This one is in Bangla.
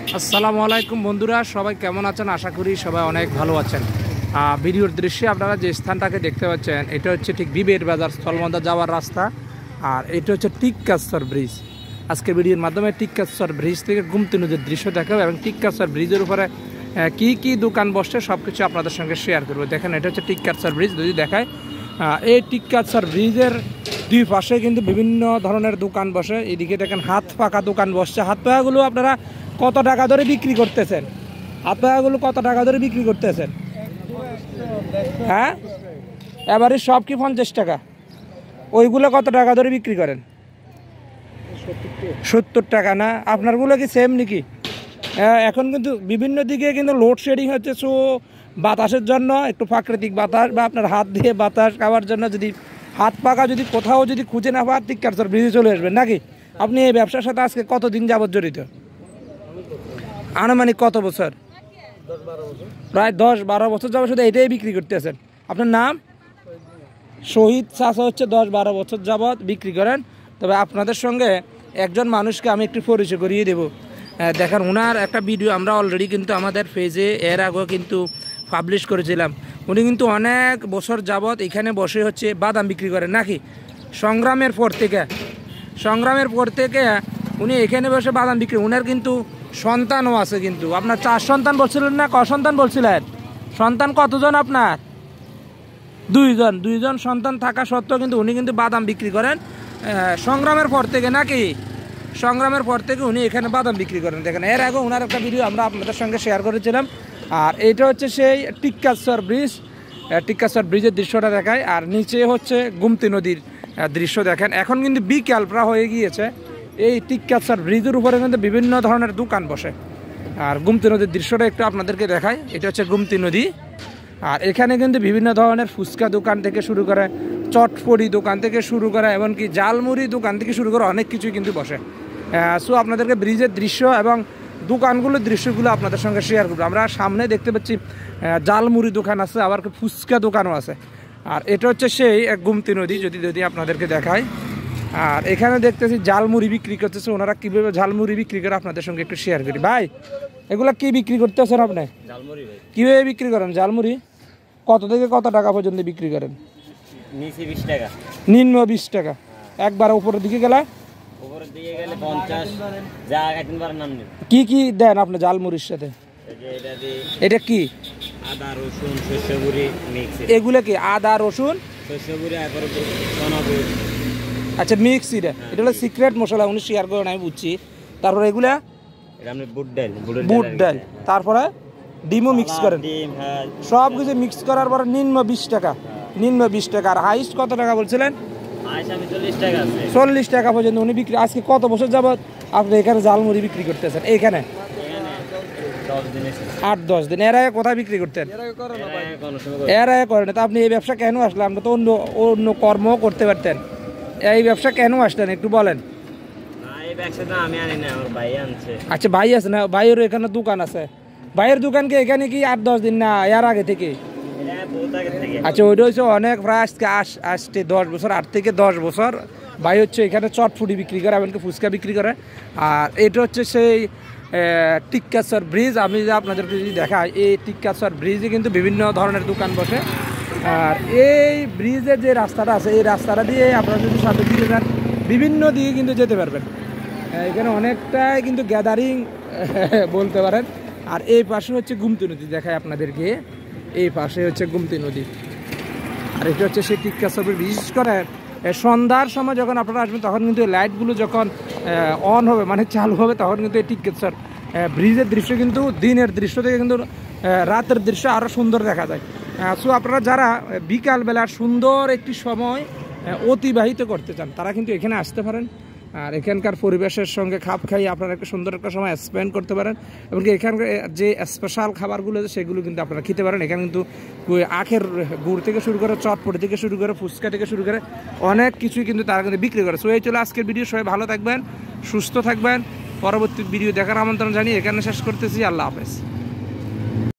আসসালামু আলাইকুম বন্ধুরা, সবাই কেমন আছেন? আশা করি সবাই অনেক ভালো আছেন। ভিডিওর দৃশ্যে আপনারা যে স্থানটাকে দেখতে পাচ্ছেন এটা হচ্ছে ঠিক বিবের বাজার স্থলবন্দর যাওয়ার রাস্তা। আর এটা হচ্ছে টিক্কাশ্বর ব্রিজ। আজকের ভিডিওর মাধ্যমে টিক্কাশ্বর ব্রিজ থেকে গুমতি নদীর দৃশ্য দেখাবো এবং টিক্কাশ্বর ব্রিজের উপরে কি কি দোকান বসছে সব কিছু আপনাদের সঙ্গে শেয়ার করবো। দেখেন, এটা হচ্ছে টিক্কাশ্বর ব্রিজ। যদি দেখায়, এই টিক্কাশ্বর ব্রিজের দুই পাশে কিন্তু বিভিন্ন ধরনের দোকান বসে। এদিকে দেখেন হাত পাকা দোকান বসছে। হাত পাকাগুলো আপনারা কত টাকা ধরে বিক্রি করতেছেন? হাত পাকাগুলো কত টাকা ধরে বিক্রি করতেছেন? হ্যাঁ, এবারে সব কি 50 টাকা? ওইগুলো কত টাকা ধরে বিক্রি করেন? 70 টাকা না? আপনারগুলো কি সেম নাকি? এখন কিন্তু বিভিন্ন দিকে কিন্তু লোডশেডিং হচ্ছে। সো বাতাসের জন্য একটু প্রাকৃতিক বাতাস বা আপনার হাত দিয়ে বাতাস খাওয়ার জন্য যদি হাত পাকা যদি কোথাও যদি খুঁজে না পাওয়ার টিক্কাশ্বর ব্রিজে চলে আসবেন নাকি? আপনি এই ব্যবসার সাথে আজকে কতদিন যাবত জড়িত? আনুমানিক কত বছর? প্রায় 10-12 বছর যাবত শুধু এটাই বিক্রি করতেছেন। আপনার নাম? শহীদ চাচা হচ্ছে 10-12 বছর যাবত বিক্রি করেন। তবে আপনাদের সঙ্গে একজন মানুষকে আমি একটু পরিচয় করিয়ে দেবো। দেখেন, ওনার একটা ভিডিও আমরা অলরেডি কিন্তু আমাদের পেজে এর আগেও কিন্তু পাবলিশ করেছিলাম। উনি কিন্তু অনেক বছর যাবত এখানে বসে হচ্ছে বাদাম বিক্রি করেন নাকি? সংগ্রামের পর থেকে উনি এখানে বসে বাদাম বিক্রি। ওনার কিন্তু সন্তানও আছে। কিন্তু আপনার 4 সন্তান বলছিলেন না? সন্তান বলছিলেন? সন্তান কতজন আপনার? 2জন সন্তান থাকা সত্ত্বেও কিন্তু উনি কিন্তু বাদাম বিক্রি করেন সংগ্রামের পর থেকে নাকি? সংগ্রামের পর থেকে উনি এখানে বাদাম বিক্রি করেন। দেখেন, এর আগে ওনার একটা ভিডিও আমরা আপনাদের সঙ্গে শেয়ার করেছিলাম। আর এটা হচ্ছে সেই টিক্কাশ্বর ব্রিজ। টিক্কাশ্বর ব্রিজের দৃশ্যটা দেখায়। আর নিচে হচ্ছে গুমতি নদীর দৃশ্য দেখেন। এখন কিন্তু বিকাল প্রায় হয়ে গিয়েছে। এই টিক্কাশ্বর ব্রিজের উপরে কিন্তু বিভিন্ন ধরনের দোকান বসে। আর গুমতি নদীর দৃশ্যটা একটু আপনাদেরকে দেখায়। এটা হচ্ছে গুমতি নদী। আর এখানে কিন্তু বিভিন্ন ধরনের ফুচকা দোকান থেকে শুরু করে, চটপটি দোকান থেকে শুরু করে, এমনকি জালমুড়ি দোকান থেকে শুরু করে অনেক কিছুই কিন্তু বসে। সো আপনাদেরকে ব্রিজের দৃশ্য এবং দোকানগুলোর দৃশ্যগুলো আপনাদের সঙ্গে শেয়ার করবো। আমরা সামনে দেখতে পাচ্ছি জালমুড়ি দোকান আছে, আবার ফুচকা দোকানও আছে। আর এটা হচ্ছে সেই গুমতি নদী, যদি আপনাদেরকে দেখায়। আর এখানে দেখতেছি জালমুড়ি বিক্রি করতেছে। ওনারা কীভাবে জালমুড়ি বিক্রি করে আপনাদের সঙ্গে একটু শেয়ার করি। ভাই, এগুলা কি বিক্রি করতেছেন আপনি? কীভাবে বিক্রি করেন জালমুড়ি? কত থেকে কত টাকা পর্যন্ত বিক্রি করেন? নিচে 20 টাকা, নিম্ন 20 টাকা। একবার উপরের দিকে গেলে 50। যা একবার নাম নেই। কি কি দেন আপনি জালমুড়ির সাথে? এটা কি? আদা, রসুন, শস্য গুঁড়ি মিক্স। এগুলো কি? আদা, রসুন, শস্য গুঁড়ি আর সোনাগুড়ি। আচ্ছা, মিক্স। এটা হলো সিক্রেট মশলা, উনি শেয়ার করেন, আমি বুঝছি। তারপরে এগুলা বুট ডাল, তারপরে ডিমও মিক্স করেন। সব কিছু মিক্স করার পরে নিম্ন 20 টাকা। নিম্ন 20 টাকা। আর হাইস্ট কত টাকা বলছিলেন? 40 টাকা পর্যন্ত উনি বিক্রি। আজকে কত বছর যাবত আপনি এখানে জালমুড়ি বিক্রি করতেছেন? এইখানে 8-10 দিন। এর আগে কোথায় বিক্রি করতেন? এর আগে করেন। তা আপনি এই ব্যবসা কেন আসলেন? আমরা তো অন্য কর্মও করতে পারতেন। এই ব্যবসা কেন আসলেন একটু বলেন। আচ্ছা, ভাই আছে না? ভাইয়ের এখানে দোকান আছে। ভাইয়ের দোকান কি এখানে কি 8-10 দিন না এর আগে থেকে? আচ্ছা, ওইটা হচ্ছে অনেক, প্রায় আসতে 10 বছর, 8 থেকে 10 বছর ভাই হচ্ছে এখানে চটফুটি বিক্রি করে, এমনকি ফুচকা বিক্রি করে। আর এটা হচ্ছে সেই টিক্কাশ্বর ব্রিজ। আমি যে আপনাদেরকে যদি দেখাই, এই টিক্কাশ্বর ব্রিজে কিন্তু বিভিন্ন ধরনের দোকান বসে। আর এই ব্রিজের যে রাস্তাটা আছে, এই রাস্তাটা দিয়ে আপনারা যদি সামনে দিকে যান, বিভিন্ন দিকে কিন্তু যেতে পারবেন। এখানে অনেকটাই কিন্তু গ্যাদারিং বলতে পারেন। আর এই পাশে হচ্ছে গুমতি নদী দেখায় আপনাদেরকে। এই পাশে হচ্ছে গুমতি নদী। আর এটা হচ্ছে সেই টিক্কাশ্বর ব্রিজ। বিশেষ করে সন্ধ্যার সময় যখন আপনারা আসবেন, তখন কিন্তু লাইটগুলো যখন অন হবে, মানে চালু হবে, তখন কিন্তু এই টিক্কাশ্বর ব্রিজের দৃশ্য কিন্তু দিনের দৃশ্য থেকে কিন্তু রাতের দৃশ্য আরও সুন্দর দেখা যায়। সো আপনারা যারা বিকালবেলার সুন্দর একটি সময় অতিবাহিত করতে চান, তারা কিন্তু এখানে আসতে পারেন। আর এখানকার পরিবেশের সঙ্গে খাপ খাইয়ে আপনারা একটা সুন্দর একটা সময় স্পেন্ড করতে পারেন। এবং এখানকার যে স্পেশাল খাবারগুলো আছে সেগুলো কিন্তু আপনারা খেতে পারেন। এখানে কিন্তু আখের গুড় থেকে শুরু করে, চটপটি থেকে শুরু করে, ফুচকা থেকে শুরু করে অনেক কিছুই কিন্তু তারা কিন্তু বিক্রি করে। সো এই চলে আজকের ভিডিও। সবাই ভালো থাকবেন, সুস্থ থাকবেন। পরবর্তী ভিডিও দেখার আমন্ত্রণ জানিয়ে এখানে শেষ করতেছি। আল্লাহ হাফেজ।